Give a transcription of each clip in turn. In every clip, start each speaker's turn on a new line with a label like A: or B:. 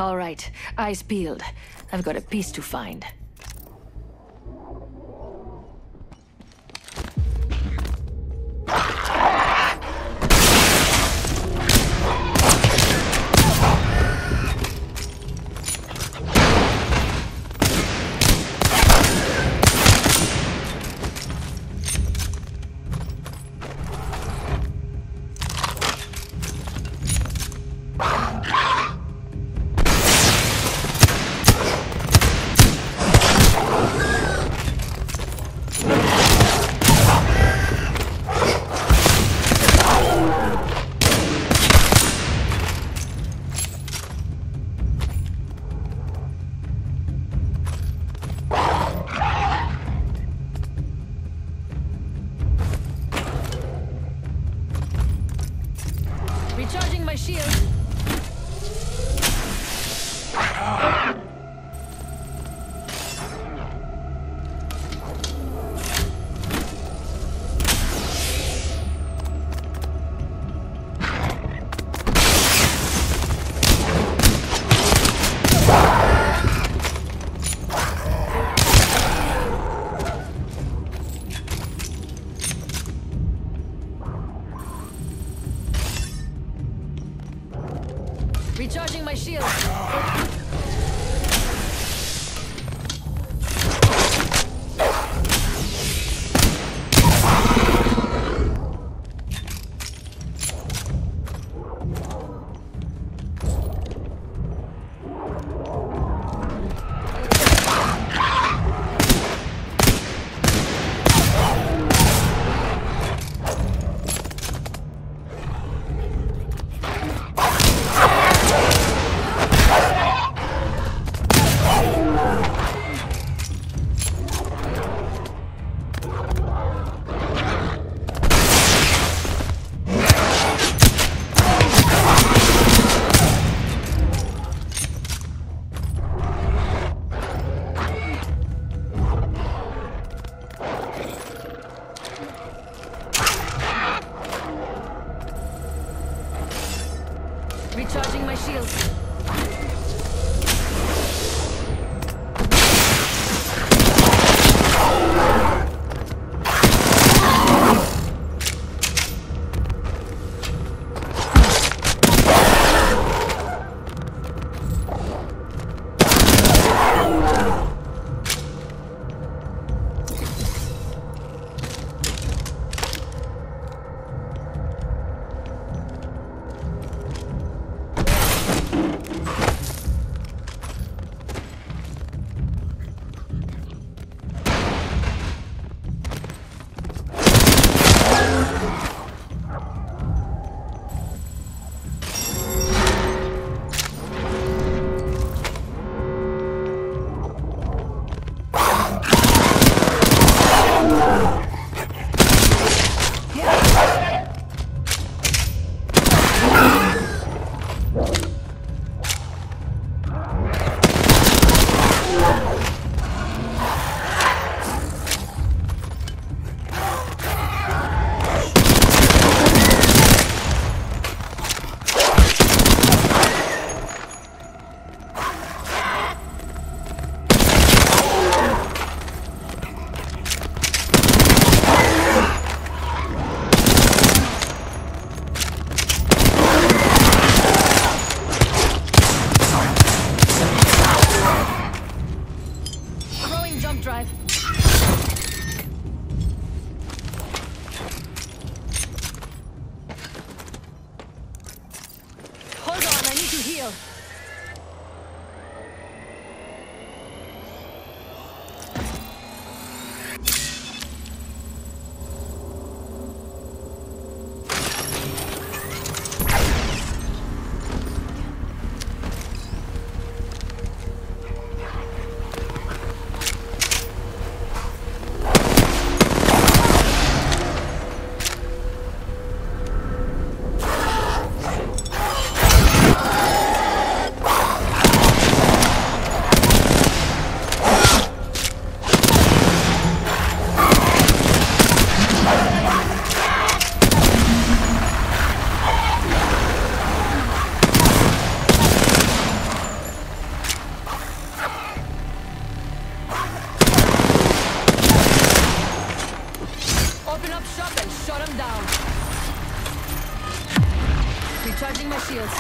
A: All right, eyes peeled. I've got a piece to find. Recharging my shield. Recharging my shield. Recharging my shield. Drive. Hold on, I need to heal. up shop and shut them down. Recharging my shields.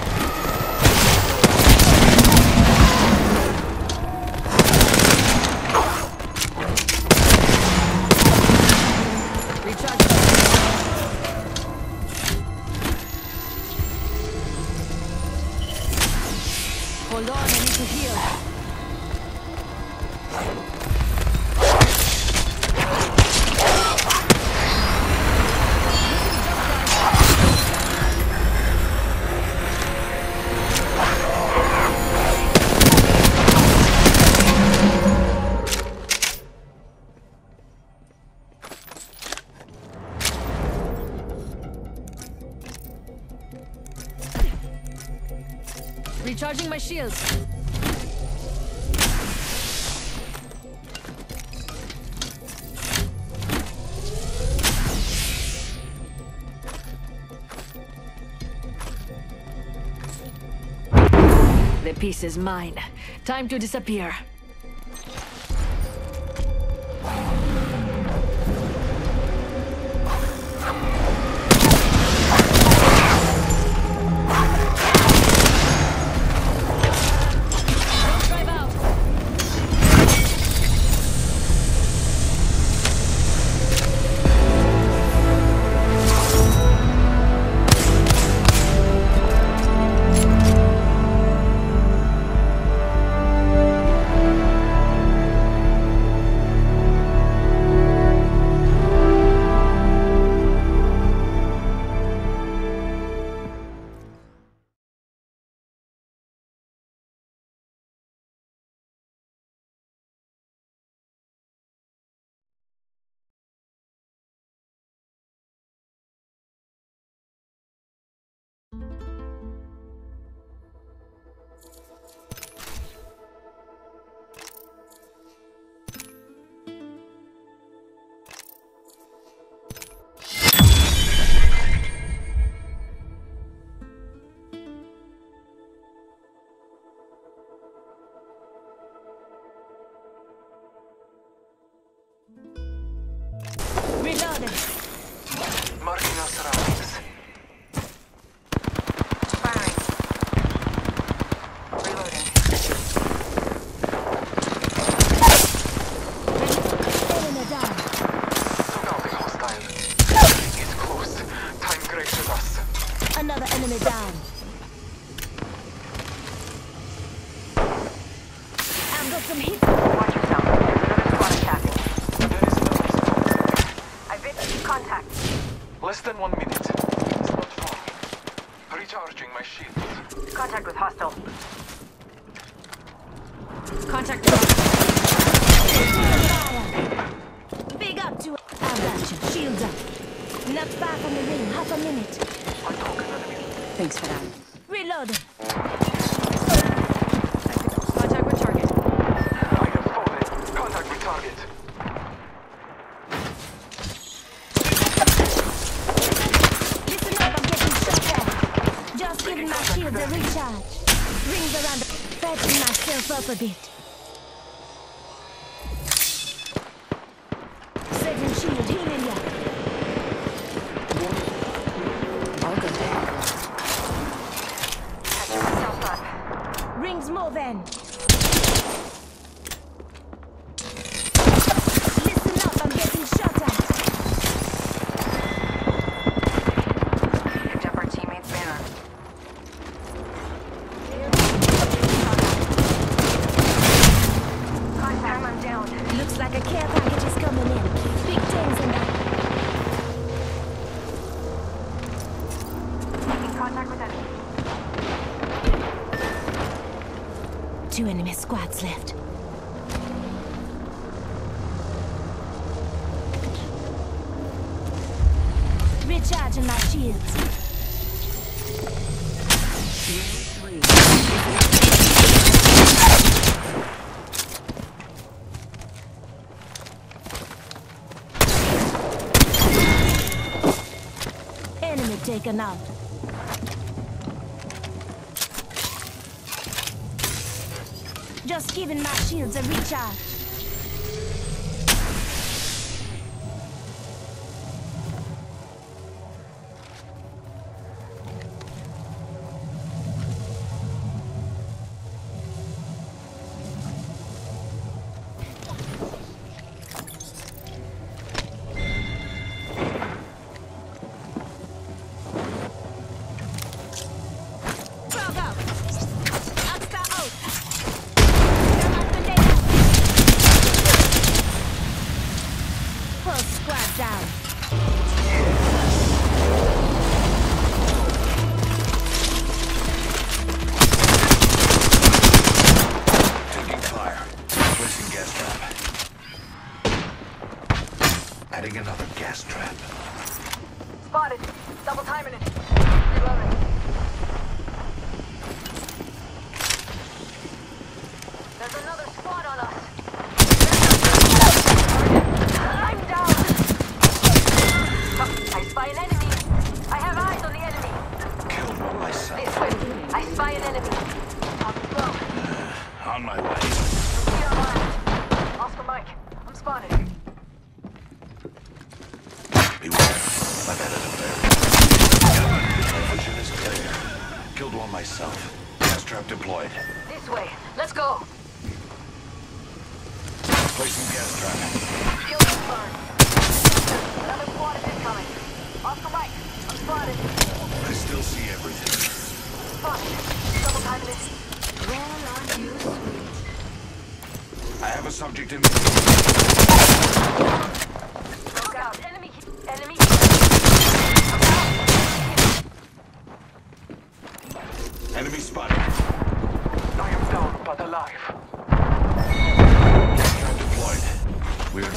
A: Hold on, I need to heal. Recharging my shields. The piece is mine. Time to disappear. Reloading.
B: Marking our surroundings.
C: Firing. Reloading.
A: Enemy down.
B: Surrounding hostile. Enemy is close. Time graces us.
A: Another enemy down. I've got some hit.
C: Watch yourself. There's another squad attacking.
B: There is another squad.
C: I've hit contact.
B: Less than 1 minute. It's not far. Recharging my shield.
C: Contact with hostile.
A: Contact. Big up to. I've got you. Shields up. Not far from the ring. Half a minute.
B: I took an enemy.
A: Thanks for that. Reloading.
C: Contact with target.
B: I have fallen. Contact with target.
A: Listen up, I'm getting shot at. Just giving my shields a recharge. Rings around, patching myself up a bit. Setting shield, healing ya.
C: Catching myself up.
A: Rings moving. Listen up, I'm getting shot at.
C: Picked up our teammate's banner. Contact, I'm down.
A: Looks like a care package is coming in. Big things in that.
C: Making contact with enemy.
A: 2 enemy squads left. Recharging my shields. Enemy taken out. Just giving my shields a recharge. down.
D: Taking fire. Placing gas trap. Adding another gas trap.
C: Spotted. Double timing it. Reloading. There's another squad on us. I'm down. I spy an enemy. I have eyes on the enemy.
D: Killed one myself.
C: This way. I spy an enemy. On the floor.
D: On my way.
C: See our left. Oscar Mike. I'm spotted.
D: Beware. I've had it up there. My vision is clear. Killed one myself. Gas trap deployed.
C: This way. Let's go.
D: Placing gas trap.
C: Kill confirmed. Another squad is incoming. Oscar Mike. I'm spotted.
D: I still see everything.
C: Spotted. Double timing it.
A: Well, aren't you sweet?
D: I have a subject in.
C: Look out. Enemy. Enemy.
D: Enemy spotted.
B: I am down, but alive.
D: Gas trap deployed. We're.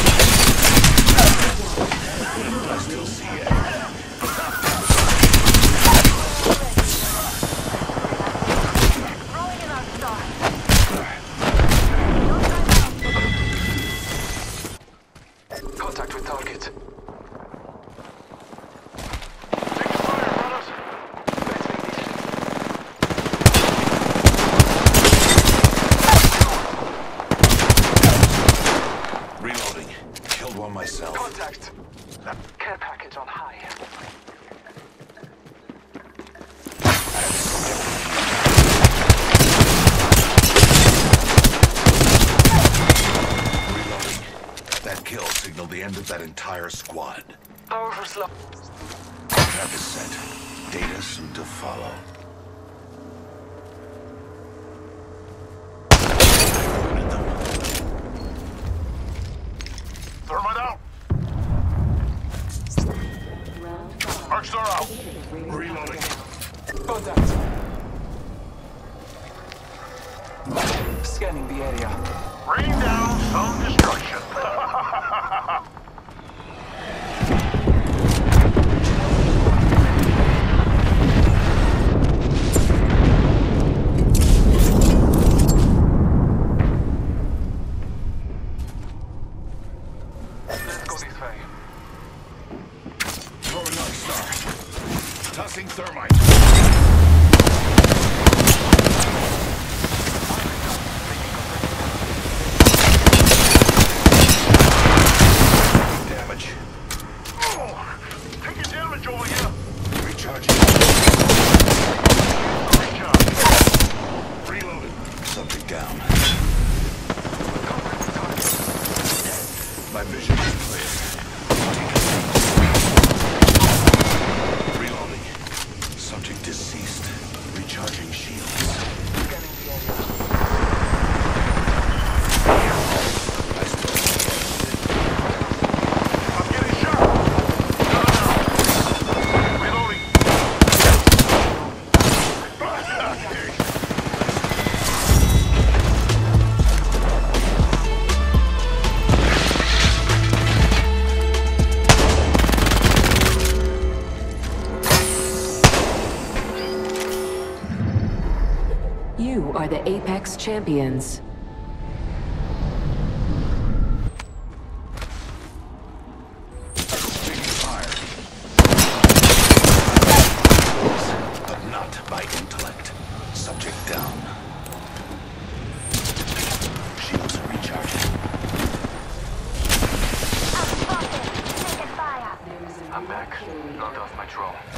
D: I still see it.
C: Rolling in our star.
B: Contact with target. Taking fire, brothers. Let's make this.
D: Reloading. Killed one myself.
B: Contact. Care package on high.
D: Reloading. That kill signaled the end of that entire squad.
B: Powerful slow.
D: Trap is set. Data soon to follow. I cornered them.
E: Thermite out. Arc star out.
D: Reloading.
B: Contact. Scanning the area.
E: Rain down some destruction.
B: Let's go this way.
D: Throwing Arc Star. Tossing thermite. Damage.
E: Oh, taking damage over here.
D: Recharging.
E: Recharge.
D: Reloading. Subject down. My vision is clear. Reloading. Subject deceased. Recharging shields.
B: Scanning the area.
D: I still see
E: I'm getting shot. Reloading.
F: You are the Apex Champions.
D: taking fire. But not by intellect. Subject down. Shields are recharging.
A: I'm spotted. Taking fire.
B: I'm back. Knocked off my drone.